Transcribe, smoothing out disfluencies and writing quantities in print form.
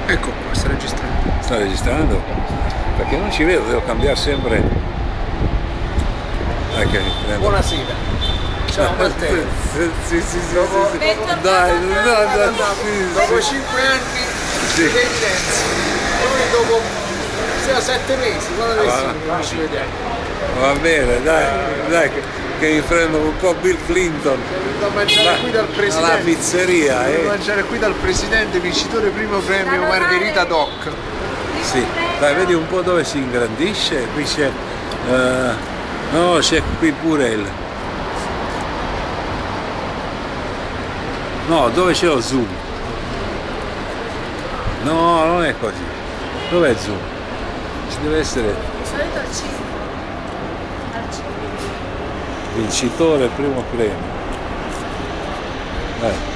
Ecco qua, sta registrando. Sta registrando? Perché non ci vedo, devo cambiare sempre. Dai che mi prendo. Buonasera. Ciao Matteo. Sì. Dopo, Dai, dopo 5 anni Sì. di evidenza. Noi dopo 7 mesi, quando non ci vediamo. Va bene, dai che mi prendo un po' Bill Clinton. Da mangiare qui dal presidente. Alla pizzeria, Da mangiare qui dal presidente, vincitore primo premio Margherita Doc. Sì, dai, vedi un po' dove si ingrandisce, qui c'è. No, c'è qui pure il. No, dove c'è lo zoom? No, non è così. Dov'è il zoom? Ci deve essere. Di solito al 5. Vincitore primo premio.